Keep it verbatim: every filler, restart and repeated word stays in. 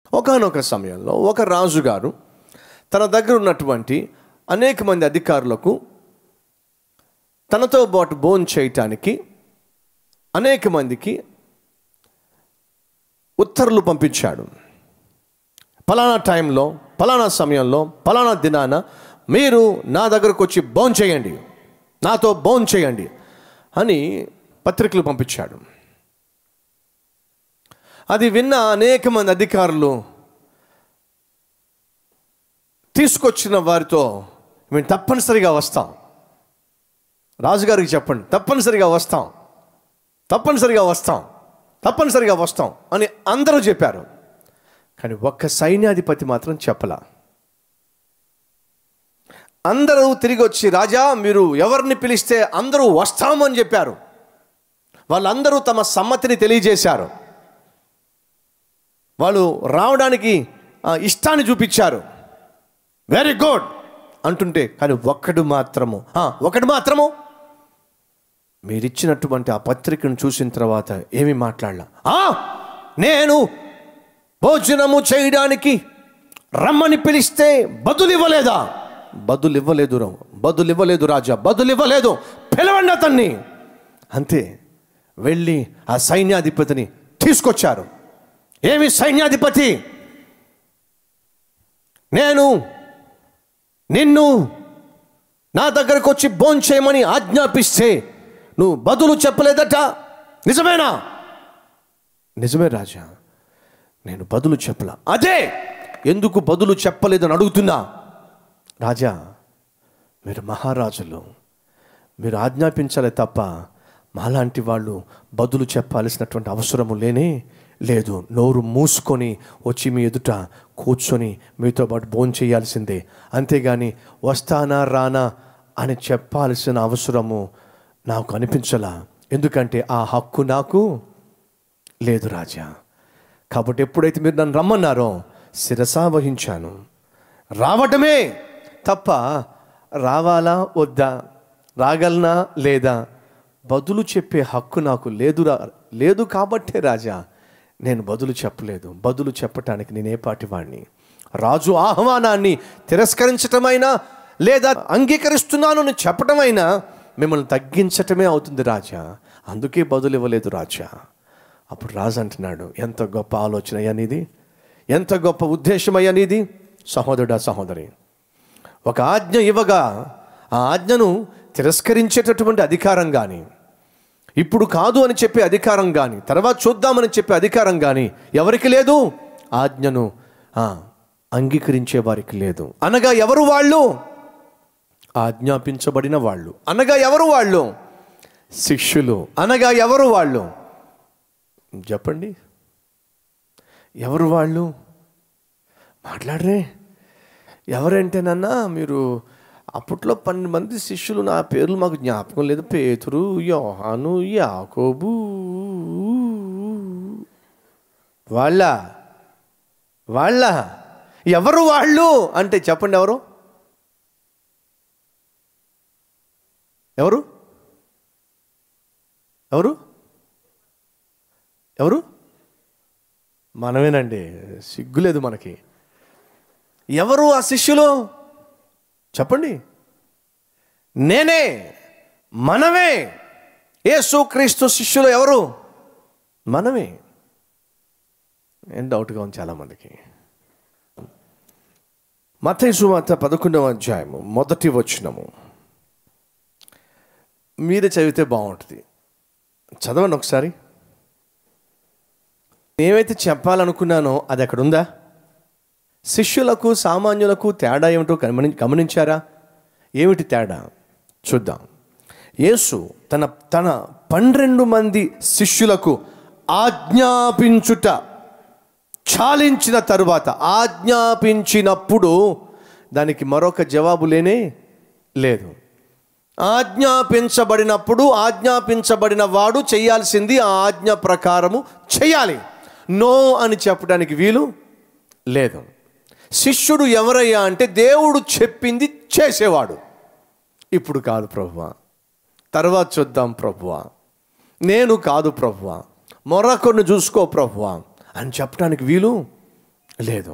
ఒకానొక సమయంలో ఒక రాజుగారు తన దగ్గర ఉన్నటువంటి అనేక మంది అధికారులకు తనతో పాటు భోజనం చేయటానికి అనేక మందికి ఉత్తర్వులు పంపించాడు. ఫలానా టైంలో, ఫలానా సమయంలో, ఫలానా దినాన మీరు నా దగ్గరకు వచ్చి భోజనం చేయండి, నాతో భోజనం చేయండి అని పత్రికలు పంపించాడు. అది విన్న అనేక మంది అధికారులు తీసుకొచ్చిన వారితో, మేము తప్పనిసరిగా వస్తాం, రాజుగారికి చెప్పండి, తప్పనిసరిగా వస్తాం తప్పనిసరిగా వస్తాం తప్పనిసరిగా వస్తాం అని అందరూ చెప్పారు. కానీ ఒక్క సైన్యాధిపతి మాత్రం చెప్పలా. అందరూ తిరిగి వచ్చి, రాజా మీరు ఎవరిని పిలిస్తే అందరూ వస్తామని చెప్పారు. వాళ్ళందరూ తమ సమ్మతిని తెలియజేశారు, వాళ్ళు రావడానికి ఇష్టాన్ని చూపించారు. వెరీ గుడ్ అంటుంటే, కానీ ఒక్కడు మాత్రము ఒకడు మాత్రము మీరిచ్చినటువంటి ఆ పత్రికను చూసిన తర్వాత ఏమి మాట్లాడలా. నేను భోజనము చేయడానికి రమ్మని పిలిస్తే బదులు ఇవ్వలేదా? బదులు ఇవ్వలేదు బదులు ఇవ్వలేదు రాజా, బదులు ఇవ్వలేదు, పిలవండి అతన్ని. అంతే, వెళ్ళి ఆ సైన్యాధిపతిని తీసుకొచ్చారు. ఏమి సైన్యాధిపతి, నేను నిన్ను నా దగ్గరకు వచ్చి భోజనం చేయమని ఆజ్ఞాపిస్తే నువ్వు బదులు చెప్పలేదట, నిజమేనా? నిజమే రాజా, నేను బదులు చెప్పలా. అదే ఎందుకు బదులు చెప్పలేదని అడుగుతున్నా. రాజా మీరు మహారాజులు, మీరు ఆజ్ఞాపించాలి తప్ప మాలాంటి వాళ్ళు బదులు చెప్పాల్సినటువంటి అవసరము లేనే లేదు. నోరు మూసుకొని వచ్చి మీ ఎదుట కూర్చొని మీతో పాటు భోజనం చేయాల్సిందే, అంతేగాని వస్తానా రానా అని చెప్పాల్సిన అవసరము నాకు అనిపించలా. ఎందుకంటే ఆ హక్కు నాకు లేదు రాజా. కాబట్టి ఎప్పుడైతే మీరు నన్ను రమ్మన్నారో శిరసా వహించాను. రావటమే తప్ప రావాలా వద్దా, రాగలనా లేదా, బదులు చెప్పే హక్కు నాకు లేదు లేదు కాబట్టే రాజా నేను బదులు చెప్పలేదు. బదులు చెప్పటానికి నేనే పాటివాణ్ణి. రాజు ఆహ్వానాన్ని తిరస్కరించటమైనా లేదా అంగీకరిస్తున్నాను అని చెప్పటమైనా మిమ్మల్ని తగ్గించటమే అవుతుంది రాజా, అందుకే బదులు ఇవ్వలేదు రాజా. అప్పుడు రాజు అంటున్నాడు, ఎంత గొప్ప ఆలోచన అయ్యనిది, ఎంత గొప్ప ఉద్దేశం అయ్యనిది. సహోదరుడా సహోదరి, ఒక ఆజ్ఞ ఇవ్వగా ఆ ఆజ్ఞను తిరస్కరించేటటువంటి అధికారం కానీ, ఇప్పుడు కాదు అని చెప్పే అధికారం కానీ, తర్వాత చూద్దామని చెప్పే అధికారం కానీ ఎవరికి లేదు. ఆజ్ఞను అంగీకరించే వారికి లేదు. అనగా ఎవరు వాళ్ళు? ఆజ్ఞాపించబడిన వాళ్ళు. అనగా ఎవరు వాళ్ళు? శిష్యులు. అనగా ఎవరు వాళ్ళు? చెప్పండి, ఎవరు వాళ్ళు? మాట్లాడరే. ఎవరంటేనన్నా మీరు అప్పట్లో పన్నెండు మంది శిష్యులు, నా పేర్లు మాకు జ్ఞాపకం లేదు. పేతురు, యోహాను, యాకోబు. వాళ్ళ వాళ్ళ ఎవరు వాళ్ళు అంటే చెప్పండి, ఎవరు ఎవరు ఎవరు ఎవరు మనమేనండి, సిగ్గులేదు మనకి. ఎవరు ఆ శిష్యులు చెప్పండి? నేనే, మనమే. యేసుక్రీస్తు శిష్యులు ఎవరు? మనమే. ఏం డౌట్గా ఉంది చాలామందికి. మత్తయి సువార్త పదకొండవ అధ్యాయము మొదటి వచనము మీరే చదివితే బాగుంటుంది. చదవండి ఒకసారి. ఏమైతే చెప్పాలనుకున్నానో అది అక్కడ ఉందా? శిష్యులకు సామాన్యులకు తేడా ఏమిటో గమని గమనించారా? ఏమిటి తేడా చూద్దాం. యేసు తన తన పన్నెండు మంది శిష్యులకు ఆజ్ఞాపించుట చాలించిన తరువాత, ఆజ్ఞాపించినప్పుడు దానికి మరొక జవాబు లేనే లేదు. ఆజ్ఞాపించబడినప్పుడు ఆజ్ఞాపించబడిన వాడు చేయాల్సింది ఆ ఆజ్ఞ ప్రకారము చేయాలి. నో అని చెప్పడానికి వీలు లేదు. శిష్యుడు ఎవరయ్యా అంటే దేవుడు చెప్పింది చేసేవాడు. ఇప్పుడు కాదు ప్రభువా, తర్వాత చూద్దాం ప్రభువా, నేను కాదు ప్రభువా, మరొకరిని చూసుకో ప్రభువా అని చెప్పడానికి వీలు లేదు.